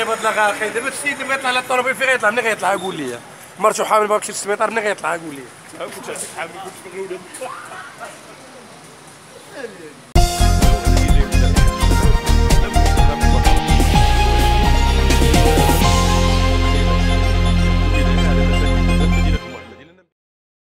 غيهبط لك اخي دابا السيد اللي يطلع على الطوموبيل فين غيطلع؟ منين غيطلع قول لي؟ مرتو حامل باغا تمشي للسبيطار منين غيطلع قول لي؟ كنت عندك حامل كنت مغلول